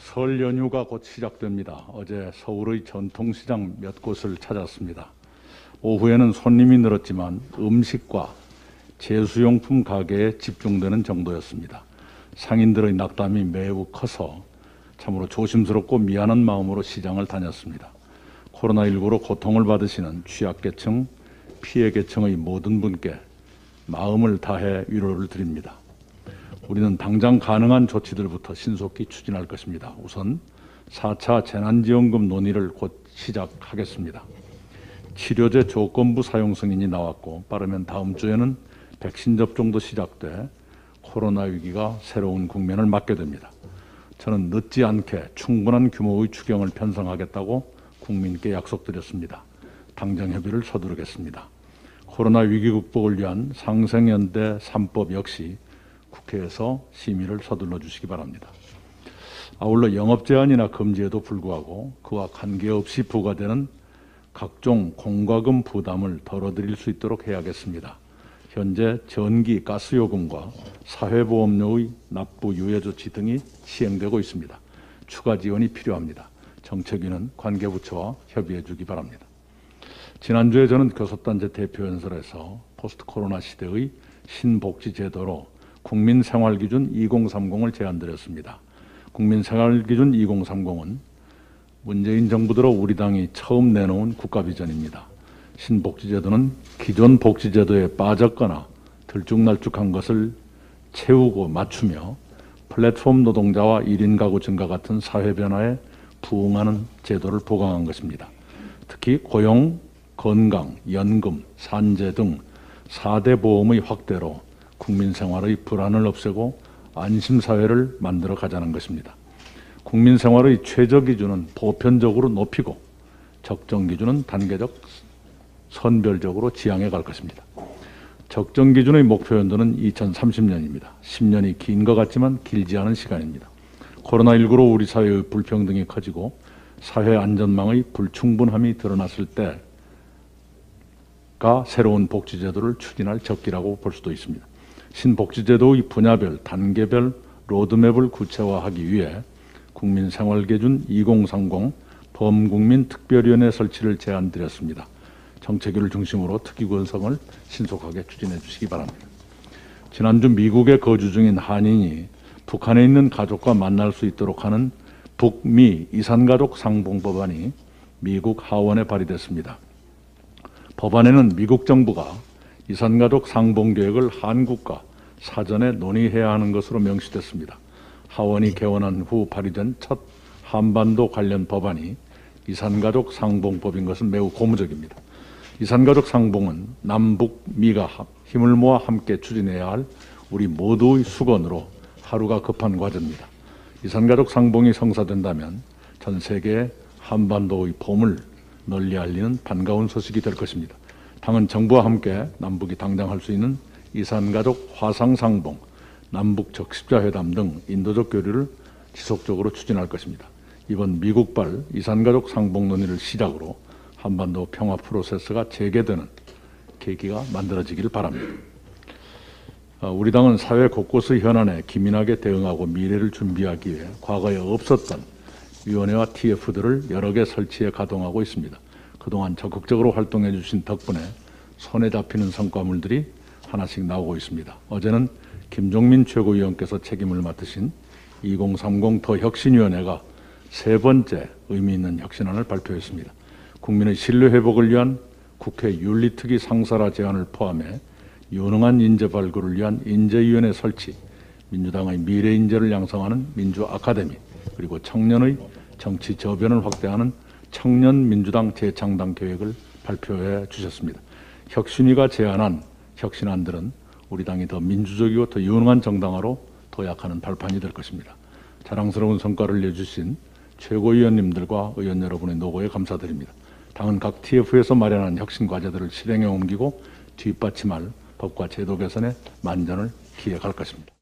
설 연휴가 곧 시작됩니다. 어제 서울의 전통시장 몇 곳을 찾았습니다. 오후에는 손님이 늘었지만 음식과 제수용품 가게에 집중되는 정도였습니다. 상인들의 낙담이 매우 커서 참으로 조심스럽고 미안한 마음으로 시장을 다녔습니다. 코로나19로 고통을 받으시는 취약계층, 피해계층의 모든 분께 마음을 다해 위로를 드립니다. 우리는 당장 가능한 조치들부터 신속히 추진할 것입니다. 우선 4차 재난지원금 논의를 곧 시작하겠습니다. 치료제 조건부 사용 승인이 나왔고 빠르면 다음 주에는 백신 접종도 시작돼 코로나 위기가 새로운 국면을 맞게 됩니다. 저는 늦지 않게 충분한 규모의 추경을 편성하겠다고 국민께 약속드렸습니다. 당정 협의를 서두르겠습니다. 코로나 위기 극복을 위한 상생연대 3법 역시 국회에서 심의를 서둘러 주시기 바랍니다. 아울러 영업 제한이나 금지에도 불구하고 그와 관계없이 부과되는 각종 공과금 부담을 덜어드릴 수 있도록 해야겠습니다. 현재 전기, 가스요금과 사회보험료의 납부 유예 조치 등이 시행되고 있습니다. 추가 지원이 필요합니다. 정책위는 관계부처와 협의해 주기 바랍니다. 지난주에 저는 교섭단체 대표연설에서 포스트 코로나 시대의 신복지제도로 국민생활기준 2030을 제안드렸습니다. 국민생활기준 2030은 문재인 정부 들어 우리 당이 처음 내놓은 국가비전입니다. 신복지제도는 기존 복지제도에 빠졌거나 들쭉날쭉한 것을 채우고 맞추며 플랫폼 노동자와 1인 가구 증가 같은 사회 변화에 부응하는 제도를 보강한 것입니다. 특히 고용, 건강, 연금, 산재 등 4대 보험의 확대로 국민 생활의 불안을 없애고 안심사회를 만들어 가자는 것입니다. 국민 생활의 최저 기준은 보편적으로 높이고 적정 기준은 단계적, 선별적으로 지향해 갈 것입니다. 적정 기준의 목표 연도는 2030년입니다. 10년이 긴 것 같지만 길지 않은 시간입니다. 코로나19로 우리 사회의 불평등이 커지고 사회 안전망의 불충분함이 드러났을 때가 새로운 복지제도를 추진할 적기라고 볼 수도 있습니다. 신복지제도의 분야별, 단계별 로드맵을 구체화하기 위해 국민생활기준 2030 범국민특별위원회 설치를 제안드렸습니다. 정책위를 중심으로 특위 구성을 신속하게 추진해 주시기 바랍니다. 지난주 미국에 거주 중인 한인이 북한에 있는 가족과 만날 수 있도록 하는 북미 이산가족 상봉법안이 미국 하원에 발의됐습니다. 법안에는 미국 정부가 이산가족 상봉계획을 한국과 사전에 논의해야 하는 것으로 명시됐습니다. 하원이 개원한 후 발의된 첫 한반도 관련 법안이 이산가족 상봉법인 것은 매우 고무적입니다. 이산가족 상봉은 남북, 미가 힘을 모아 함께 추진해야 할 우리 모두의 수건으로 하루가 급한 과제입니다. 이산가족 상봉이 성사된다면 전 세계에 한반도의 봄을 널리 알리는 반가운 소식이 될 것입니다. 당은 정부와 함께 남북이 당장 할 수 있는 이산가족 화상상봉, 남북 적십자회담 등 인도적 교류를 지속적으로 추진할 것입니다. 이번 미국발 이산가족 상봉 논의를 시작으로 한반도 평화 프로세스가 재개되는 계기가 만들어지길 바랍니다. 우리 당은 사회 곳곳의 현안에 기민하게 대응하고 미래를 준비하기 위해 과거에 없었던 위원회와 TF들을 여러 개 설치해 가동하고 있습니다. 그동안 적극적으로 활동해 주신 덕분에 손에 잡히는 성과물들이 하나씩 나오고 있습니다. 어제는 김종민 최고위원께서 책임을 맡으신 2030 더 혁신위원회가 세 번째 의미 있는 혁신안을 발표했습니다. 국민의 신뢰 회복을 위한 국회 윤리특위 상설화 제안을 포함해 유능한 인재 발굴을 위한 인재위원회 설치, 민주당의 미래 인재를 양성하는 민주 아카데미, 그리고 청년의 정치 저변을 확대하는 청년 민주당 재창당 계획을 발표해 주셨습니다. 혁신위가 제안한 혁신안들은 우리 당이 더 민주적이고 더 유능한 정당화로 도약하는 발판이 될 것입니다. 자랑스러운 성과를 내주신 최고위원님들과 의원 여러분의 노고에 감사드립니다. 당은 각 TF에서 마련한 혁신 과제들을 실행에 옮기고 뒷받침할 법과 제도 개선에 만전을 기해갈 것입니다.